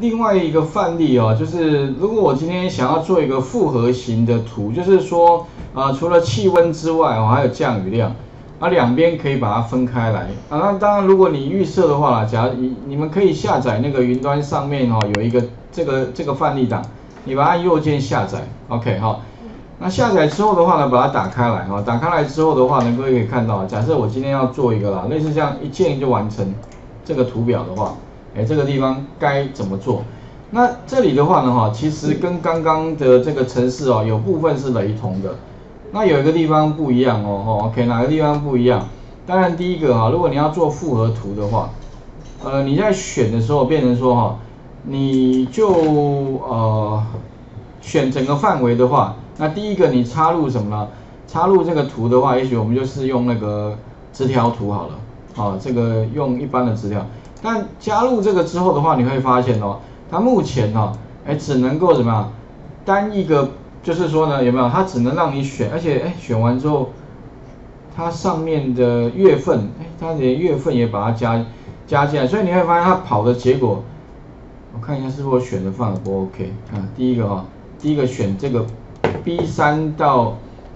另外一个范例哦，就是如果我今天想要做一个复合型的图，就是说，除了气温之外哦，还有降雨量，两边可以把它分开来那当然，如果你预设的话啦，假如你们可以下载那个云端上面哦，有一个这个范例档，你把它按右键下载 ，OK 哈。那下载之后的话呢，把它打开来打开来之后的话呢，各位可以看到，假设我今天要做一个啦，类似这样一键就完成这个图表的话。这个地方该怎么做？那这里的话呢，其实跟刚刚的这个程式有部分是雷同的。那有一个地方不一样OK， 哪个地方不一样？当然第一个如果你要做复合图的话，你在选的时候变成说你就选整个范围的话，那第一个你插入什么呢？插入这个图的话，也许我们就是用那个直条图好了，这个用一般的直条。但加入这个之后的话，你会发现它目前只能够怎么样，单一个，就是说呢，有没有？它只能让你选，而且选完之后，它上面的月份，它连月份也把它加进来，所以你会发现它跑的结果，我看一下是不是我选的范围不 OK 第一个选这个 B3 到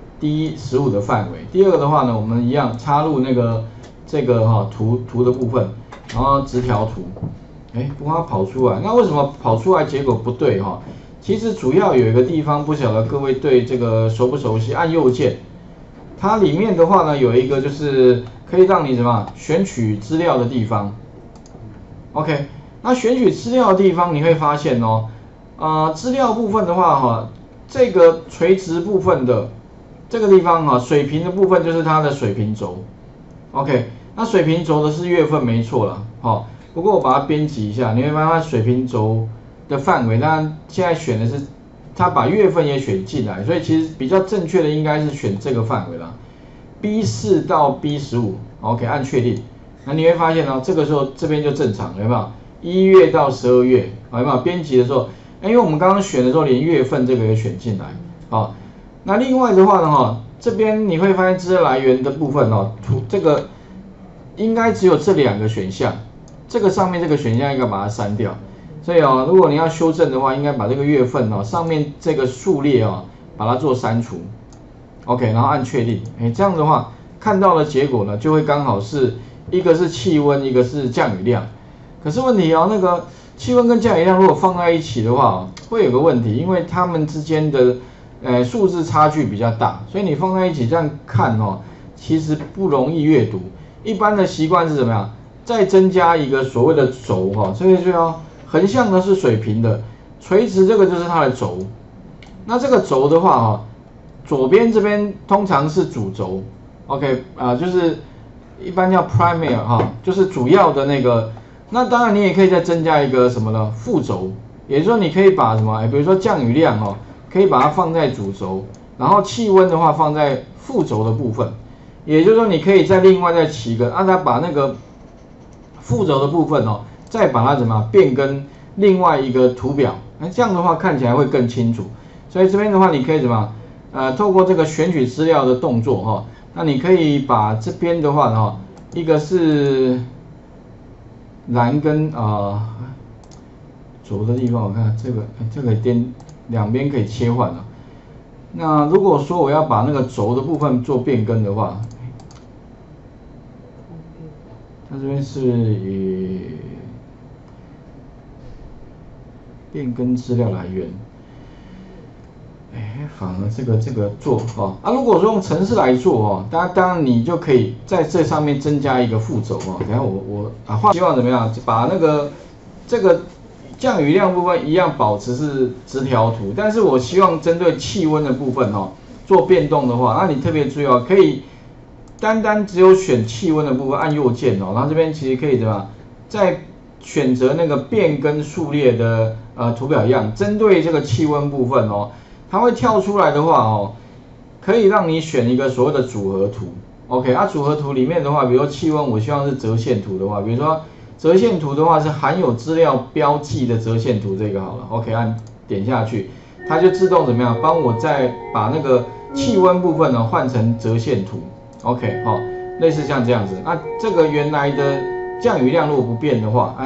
D15的范围，第二个的话呢，我们一样插入那个这个图的部分。然后直条图，不过它跑出来，那为什么跑出来结果不对其实主要有一个地方，不晓得各位对这个熟不熟悉？按右键，它里面的话呢，有一个就是可以让你什么选取资料的地方。OK， 那选取资料的地方，你会发现资料部分的话这个垂直部分的这个地方水平的部分就是它的水平轴。OK。那水平轴的是月份没错了，不过我把它编辑一下，你会发现它水平轴的范围，当然现在选的是它把月份也选进来，所以其实比较正确的应该是选这个范围啦 ，B4 到 B15，OK， 按确定，那你会发现这个时候这边就正常了，有没有？1月到12月，有没有？编辑的时候，因为我们刚刚选的时候连月份这个也选进来，那另外的话呢，这边你会发现资料来源的部分这个。应该只有这两个选项，这个上面这个选项应该把它删掉。所以如果你要修正的话，应该把这个月份上面这个数列把它做删除。OK， 然后按确定。这样的话看到的结果呢，就会刚好是一个是气温，一个是降雨量。可是问题那个气温跟降雨量如果放在一起的话，会有个问题，因为它们之间的数字差距比较大，所以你放在一起这样看其实不容易阅读。一般的习惯是怎么样？再增加一个所谓的轴所以就横向呢是水平的，垂直这个就是它的轴。那这个轴的话左边这边通常是主轴 ，OK 就是一般叫 primary 就是主要的那个。那当然你也可以再增加一个什么呢？副轴，也就是说你可以把什么？比如说降雨量可以把它放在主轴，然后气温的话放在副轴的部分。也就是说，你可以再另外再起一个，让它把那个副轴的部分再把它怎么变更另外一个图表，这样的话看起来会更清楚。所以这边的话，你可以怎么透过这个选取资料的动作那你可以把这边的话一个是蓝跟轴的地方，我看这个两边可以切换了。那如果说我要把那个轴的部分做变更的话，它这边是以变更资料来源，反而这个做如果说用程式来做当然你就可以在这上面增加一个副轴等下我希望怎么样，把那个这个降雨量部分一样保持是直条图，但是我希望针对气温的部分做变动的话，那你特别注意可以单只有选气温的部分按右键然后这边其实可以怎么样，再选择那个变更数列的图表一样，针对这个气温部分它会跳出来的话可以让你选一个所谓的组合图 ，OK， 组合图里面的话，比如说气温，我希望是折线图的话，比如说折线图的话是含有资料标记的折线图，这个好了 ，OK， 按点下去，它就自动怎么样，帮我再把那个气温部分换成折线图 ，OK， 类似像这样子。那这个原来的降雨量如果不变的话，那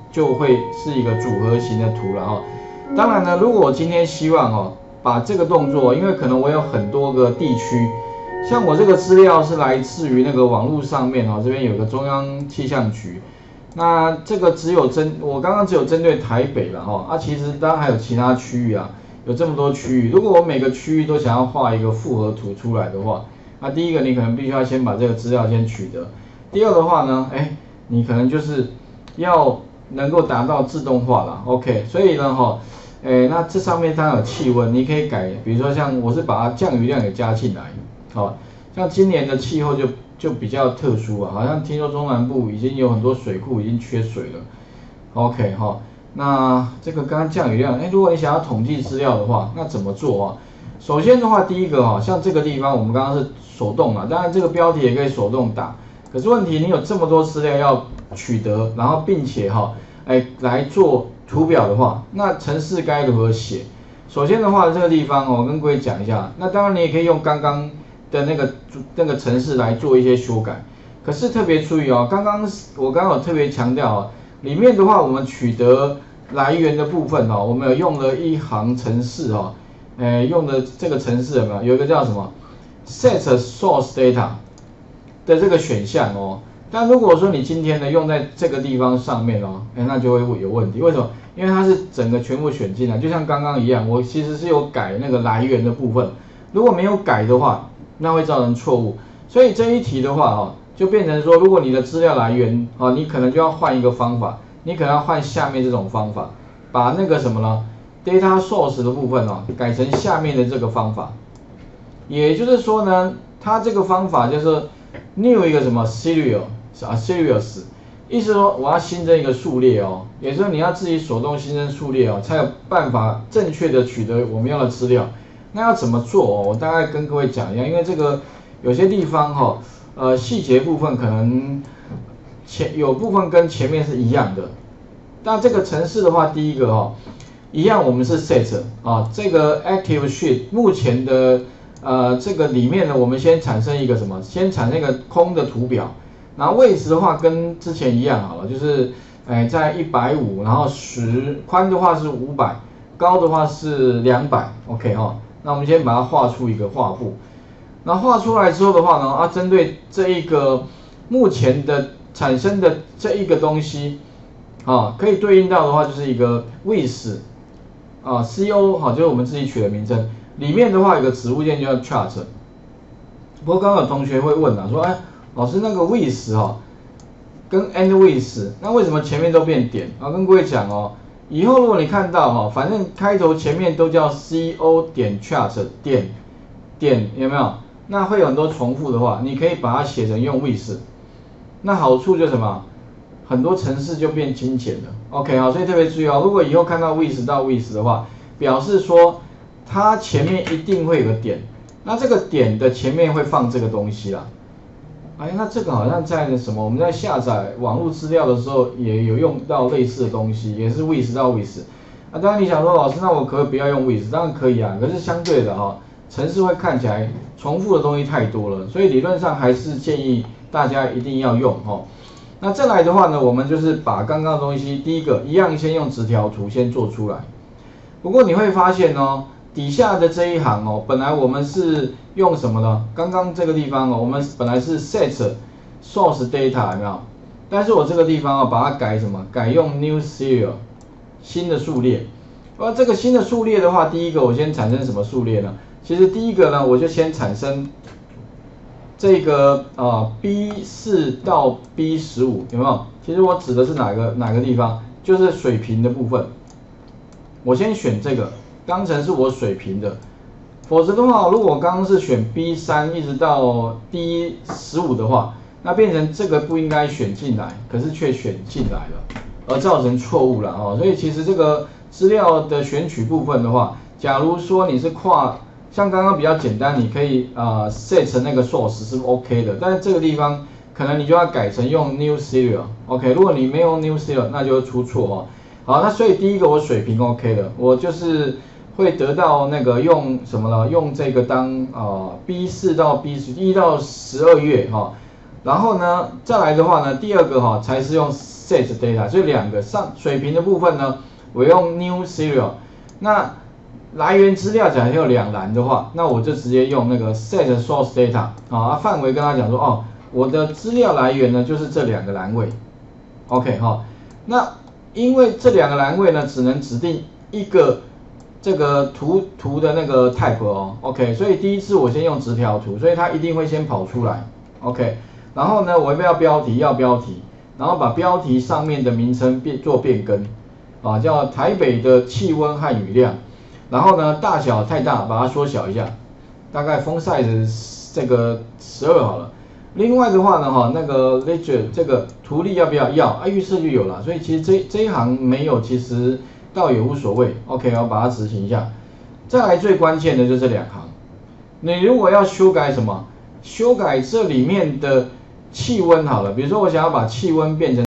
就会是一个组合型的图了哈。当然呢，如果我今天希望把这个动作，因为可能我有很多个地区，像我这个资料是来自于那个网络上面这边有个中央气象局，那这个我刚刚只有针对台北了其实当然还有其他区域啊，有这么多区域，如果我每个区域都想要画一个复合图出来的话，那第一个你可能必须要先把这个资料先取得，第二的话呢，你可能就是要能够达到自动化啦 ，OK， 所以呢那这上面当然有气温，你可以改，比如说像我是把它降雨量也加进来，像今年的气候就比较特殊好像听说中南部已经有很多水库已经缺水了 ，OK 那这个刚刚降雨量，如果你想要统计资料的话，那怎么做首先的话，第一个像这个地方我们刚刚是手动嘛，当然这个标题也可以手动打，可是问题你有这么多资料要取得，然后并且来做图表的话，那程式该如何写？首先的话，这个地方我跟各位讲一下，那当然你也可以用刚刚的那个程式来做一些修改。可是特别注意我刚刚有特别强调里面的话我们取得来源的部分我们有用了一行程式用的这个程式有一个叫什么 set source data 的这个选项但如果说你今天呢用在这个地方上面那就会有问题。为什么？因为它是整个全部选进来，就像刚刚一样，我其实是有改那个来源的部分，如果没有改的话，那会造成错误。所以这一题的话就变成说，如果你的资料来源你可能就要换一个方法，你可能要换下面这种方法，把那个什么呢 data source 的部分改成下面的这个方法。也就是说呢，它这个方法就是 new 一个什么 serials， 意思说我要新增一个数列也就是说你要自己手动新增数列才有办法正确的取得我们要的资料。那要怎么做我大概跟各位讲一下，因为这个有些地方细节部分可能有部分跟前面是一样的。但这个程式的话，第一个一样我们是 set 这个 active sheet 目前的这个里面呢，我们先产生一个什么？先产生一个空的图表，然后位置的话跟之前一样好了，就是在150，然后宽的话是500，高的话是200 ，OK 那我们先把它画出一个画布，那画出来之后的话呢，针对这一个目前的产生的这一个东西可以对应到的话就是一个 width CO 就是我们自己取的名称。里面的话有个子物件叫 chart， 不过刚刚有同学会问说，老师那个 width跟 end width， 那为什么前面都变点？跟各位讲以后如果你看到反正开头前面都叫 CO 点 chart 点有没有？那会有很多重复的话，你可以把它写成用 width， 那好处就是什么？很多程式就变精简了 ，OK 所以特别注意如果以后看到 width 到 width 的话，表示说它前面一定会有个点，那这个点的前面会放这个东西啦。那这个好像在什么？我们在下载网络资料的时候也有用到类似的东西，也是 width 到 width。当然你想说，老师，那我可不可以不要用 width？ 当然可以可是相对的程式会看起来重复的东西太多了，所以理论上还是建议大家一定要用那再来的话呢，我们就是把刚刚的东西，第一个一样先用直条图先做出来。不过你会发现底下的这一行本来我们是用什么呢？刚刚这个地方我们本来是 set source data 有没有？但是我这个地方把它改什么？改用 new serial 新的数列。而这个新的数列的话，第一个我先产生什么数列呢？其实第一个呢，我就先产生这个B4 到 B15 有没有？其实我指的是哪个地方？就是水平的部分。我先选这个当成是我水平的，否则的话，如果我刚刚是选 B3 一直到 B15 的话，那变成这个不应该选进来，可是却选进来了，而造成错误了所以其实这个资料的选取部分的话，假如说你是像刚刚比较简单，你可以set 成那个 source 是 OK 的，但是这个地方可能你就要改成用 new serial OK， 如果你没有 new serial， 那就会出错好，那所以第一个我水平 OK 的，我就是会得到那个用什么呢？用这个当B4 到 B1到12月然后呢再来的话呢，第二个才是用 set data， 所以两个水平的部分呢，我用 new serial。那来源资料假设有2栏的话，那我就直接用那个 set source data 啊，范围跟他讲说哦，我的资料来源呢就是这2个栏位 ，OK 哈。那因为这2个栏位呢只能指定一个这个图的那个 type 哦 ，OK， 所以第一次我先用直条图，所以它一定会先跑出来 ，OK。然后呢，我要标题，然后把标题上面的名称做变更，啊，叫台北的气温和雨量。然后呢，大小太大，把它缩小一下，大概 font size 这个12好了。另外的话呢，那个 ledger 这个图例要不要？要，预设就有了，所以其实这一行没有，其实倒也无所谓。OK， 我把它执行一下。再来最关键的就是这2行，你如果要修改什么？修改这里面的气温好了，比如说我想要把气温变成